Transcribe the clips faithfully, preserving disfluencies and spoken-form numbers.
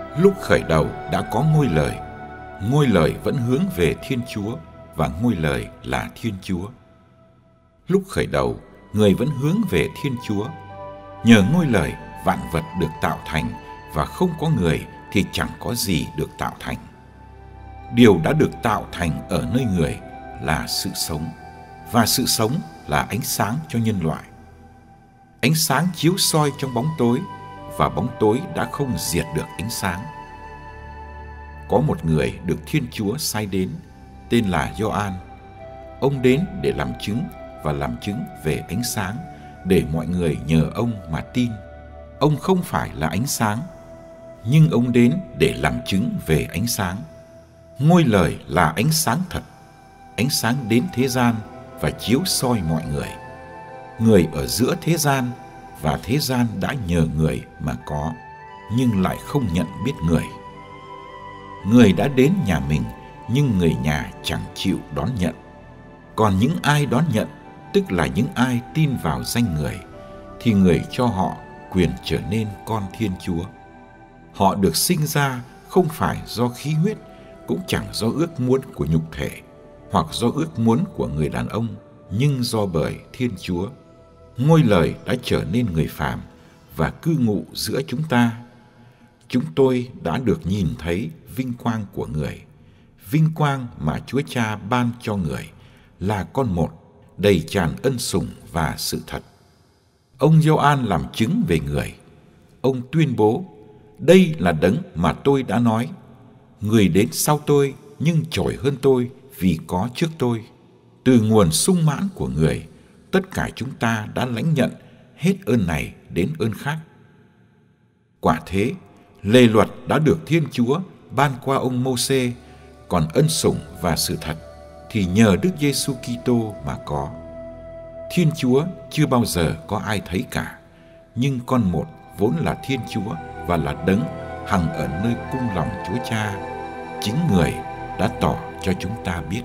Lúc khởi đầu đã có ngôi lời, ngôi lời vẫn hướng về Thiên Chúa và ngôi lời là Thiên Chúa. Lúc khởi đầu, người vẫn hướng về Thiên Chúa. Nhờ ngôi lời, vạn vật được tạo thành, và không có người thì chẳng có gì được tạo thành. Điều đã được tạo thành ở nơi người là sự sống, và sự sống là ánh sáng cho nhân loại. Ánh sáng chiếu soi trong bóng tối, và bóng tối đã không diệt được ánh sáng. Có một người được Thiên Chúa sai đến, tên là Gioan. Ông đến để làm chứng và làm chứng về ánh sáng, để mọi người nhờ ông mà tin. Ông không phải là ánh sáng, nhưng ông đến để làm chứng về ánh sáng. Ngôi lời là ánh sáng thật. Ánh sáng đến thế gian và chiếu soi mọi người. Người ở giữa thế gian, và thế gian đã nhờ người mà có, nhưng lại không nhận biết người. Người đã đến nhà mình, nhưng người nhà chẳng chịu đón nhận. Còn những ai đón nhận, tức là những ai tin vào danh người, thì người cho họ quyền trở nên con Thiên Chúa. Họ được sinh ra không phải do khí huyết, cũng chẳng do ước muốn của nhục thể, hoặc do ước muốn của người đàn ông, nhưng do bởi Thiên Chúa. Ngôi lời đã trở nên người phàm và cư ngụ giữa chúng ta. Chúng tôi đã được nhìn thấy vinh quang của người, vinh quang mà Chúa Cha ban cho người, là con một, đầy tràn ân sủng và sự thật. Ông Gioan làm chứng về người. Ông tuyên bố, đây là đấng mà tôi đã nói. Người đến sau tôi, nhưng trội hơn tôi vì có trước tôi. Từ nguồn sung mãn của người, tất cả chúng ta đã lãnh nhận hết ơn này đến ơn khác. Quả thế, lề luật đã được Thiên Chúa ban qua ông Mô-sê, còn ân sủng và sự thật thì nhờ Đức Giêsu Kitô mà có. Thiên Chúa chưa bao giờ có ai thấy cả, nhưng con một vốn là Thiên Chúa và là đấng hằng ở nơi cung lòng Chúa Cha, chính người đã tỏ cho chúng ta biết.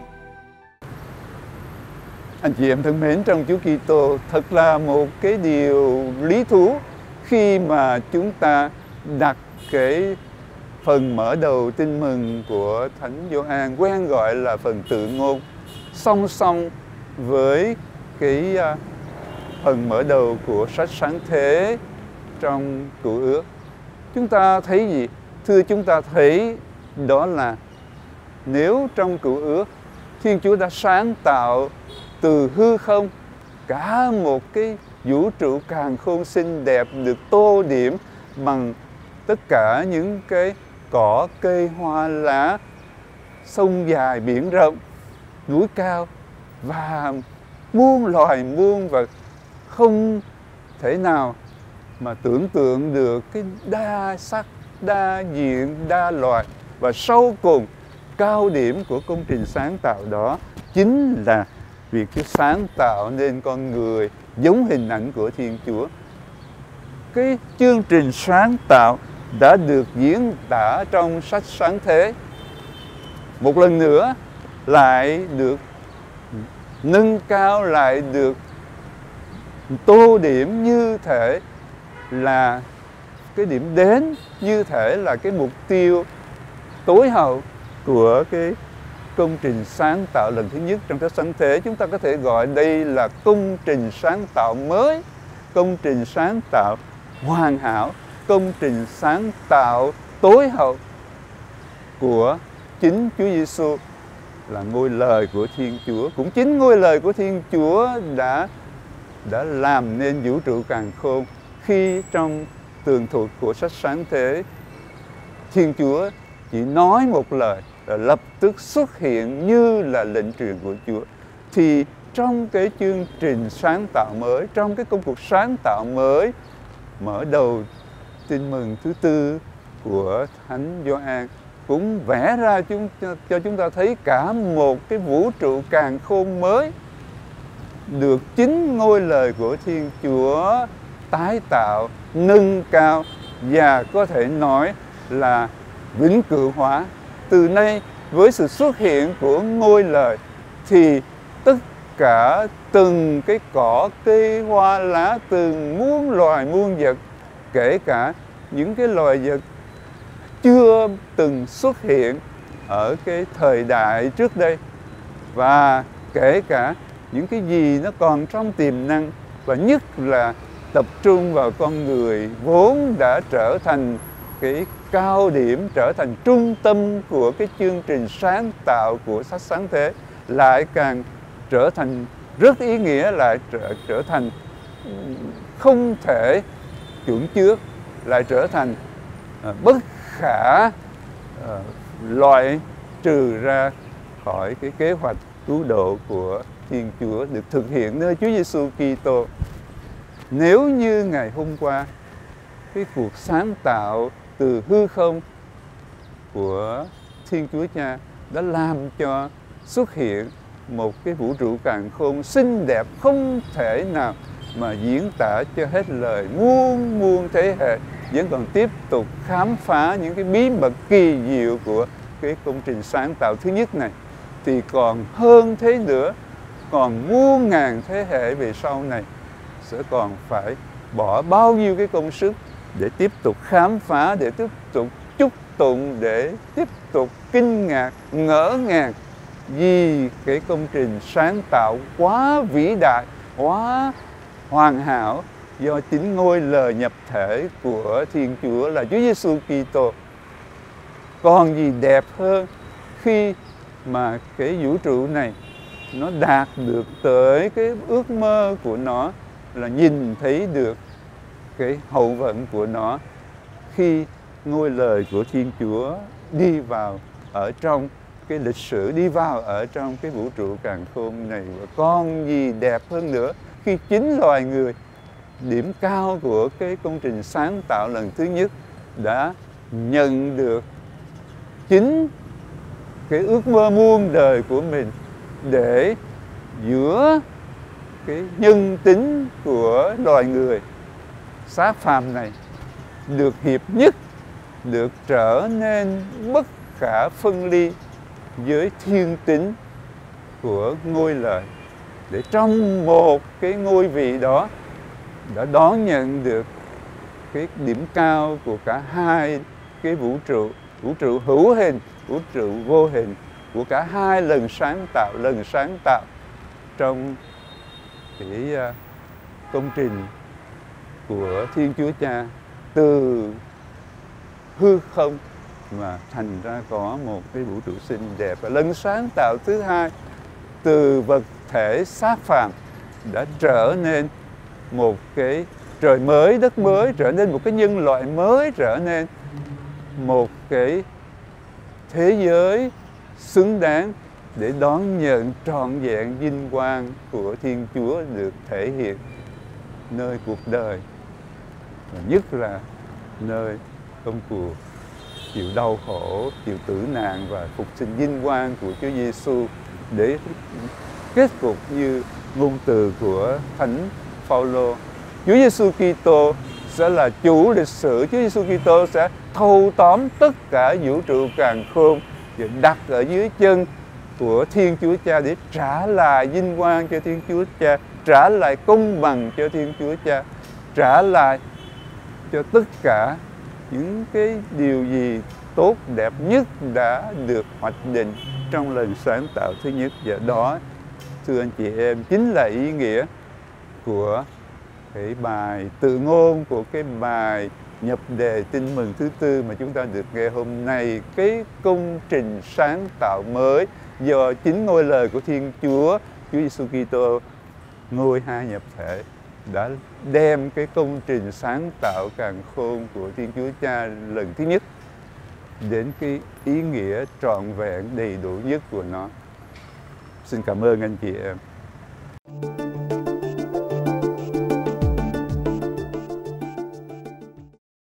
Anh chị em thân mến, trong Chúa Kitô thật là một cái điều lý thú khi mà chúng ta đặt cái phần mở đầu tin mừng của Thánh Gioan, quen gọi là phần tự ngôn, song song với cái phần mở đầu của sách Sáng Thế trong Cựu Ước. Chúng ta thấy gì? Thưa, chúng ta thấy đó là nếu trong Cựu Ước Thiên Chúa đã sáng tạo từ hư không cả một cái vũ trụ càn khôn xinh đẹp, được tô điểm bằng tất cả những cái cỏ cây hoa lá, sông dài biển rộng, núi cao và muôn loài muôn, và không thể nào mà tưởng tượng được cái đa sắc, đa diện, đa loài. Và sau cùng, cao điểm của công trình sáng tạo đó chính là việc Chúa sáng tạo nên con người giống hình ảnh của Thiên Chúa. Cái chương trình sáng tạo đã được diễn tả trong sách Sáng Thế, một lần nữa lại được nâng cao, lại được tô điểm như thể là cái điểm đến, như thể là cái mục tiêu tối hậu của cái công trình sáng tạo lần thứ nhất trong sách Sáng Thế. Chúng ta có thể gọi đây là công trình sáng tạo mới, công trình sáng tạo hoàn hảo, công trình sáng tạo tối hậu của chính Chúa Giêsu, là ngôi lời của Thiên Chúa. Cũng chính ngôi lời của Thiên Chúa đã đã làm nên vũ trụ càn khôn, khi trong tường thuật của sách Sáng Thế, Thiên Chúa chỉ nói một lời là lập tức xuất hiện như là lệnh truyền của Chúa. Thì trong cái chương trình sáng tạo mới, trong cái công cuộc sáng tạo mới, mở đầu tin mừng thứ tư của Thánh Gioan cũng vẽ ra chúng, cho chúng ta thấy cả một cái vũ trụ càn khôn mới, được chính ngôi lời của Thiên Chúa tái tạo, nâng cao và có thể nói là vĩnh cửu hóa. Từ nay, với sự xuất hiện của ngôi lời, thì tất cả từng cái cỏ, cây, hoa lá, từng muôn loài muôn vật, kể cả những cái loài vật chưa từng xuất hiện ở cái thời đại trước đây, và kể cả những cái gì nó còn trong tiềm năng, và nhất là tập trung vào con người vốn đã trở thành cái cao điểm, trở thành trung tâm của cái chương trình sáng tạo của sách sáng thế, lại càng trở thành rất ý nghĩa, lại trở, trở thành không thể chuẩn trước, lại trở thành uh, bất khả uh, loại trừ ra khỏi cái kế hoạch cứu độ của Thiên Chúa được thực hiện nơi Chúa Giêsu Kitô. Nếu như ngày hôm qua cái cuộc sáng tạo từ hư không của Thiên Chúa Cha đã làm cho xuất hiện một cái vũ trụ càn khôn xinh đẹp không thể nào mà diễn tả cho hết lời, muôn muôn thế hệ vẫn còn tiếp tục khám phá những cái bí mật kỳ diệu của cái công trình sáng tạo thứ nhất này, thì còn hơn thế nữa, còn muôn ngàn thế hệ về sau này sẽ còn phải bỏ bao nhiêu cái công sức để tiếp tục khám phá, để tiếp tục chúc tụng, để tiếp tục kinh ngạc, ngỡ ngàng vì cái công trình sáng tạo quá vĩ đại, quá hoàn hảo do chính ngôi lời nhập thể của Thiên Chúa là Chúa Giêsu Kitô. Còn gì đẹp hơn khi mà cái vũ trụ này nó đạt được tới cái ước mơ của nó, là nhìn thấy được cái hậu vận của nó khi ngôi lời của Thiên Chúa đi vào ở trong cái lịch sử, đi vào ở trong cái vũ trụ càn khôn này. Và còn gì đẹp hơn nữa khi chính loài người, điểm cao của cái công trình sáng tạo lần thứ nhất, đã nhận được chính cái ước mơ muôn đời của mình, để giữa cái nhân tính của loài người xác phàm này được hiệp nhất, được trở nên bất khả phân ly với thiên tính của ngôi lời, để trong một cái ngôi vị đó đã đón nhận được cái điểm cao của cả hai cái vũ trụ, vũ trụ hữu hình, vũ trụ vô hình, của cả hai lần sáng tạo, lần sáng tạo trong cái công trình của Thiên Chúa Cha, từ hư không mà thành ra có một cái vũ trụ xinh đẹp. Và lần sáng tạo thứ hai, từ vật thể xác phàm đã trở nên một cái trời mới, đất mới, trở nên một cái nhân loại mới, trở nên một cái thế giới xứng đáng để đón nhận trọn vẹn vinh quang của Thiên Chúa được thể hiện nơi cuộc đời, và nhất là nơi công cuộc chịu đau khổ, chịu tử nạn và phục sinh vinh quang của Chúa Giêsu, để kết cục như ngôn từ của Thánh Phaolô, Chúa Giêsu Kitô sẽ là chủ lịch sử. Chúa Giêsu Kitô sẽ thâu tóm tất cả vũ trụ càn khôn và đặt ở dưới chân của Thiên Chúa Cha, để trả lại vinh quang cho Thiên Chúa Cha, trả lại công bằng cho Thiên Chúa Cha, trả lại cho tất cả những cái điều gì tốt đẹp nhất đã được hoạch định trong lần sáng tạo thứ nhất. Và đó, thưa anh chị em, chính là ý nghĩa của cái bài tự ngôn, của cái bài nhập đề tin mừng thứ tư mà chúng ta được nghe hôm nay. Cái công trình sáng tạo mới do chính ngôi lời của Thiên Chúa, Chúa Giêsu Kitô, ngôi hai nhập thể, đã đem cái công trình sáng tạo càn khôn của Thiên Chúa Cha lần thứ nhất đến cái ý nghĩa trọn vẹn đầy đủ nhất của nó. Xin cảm ơn anh chị em.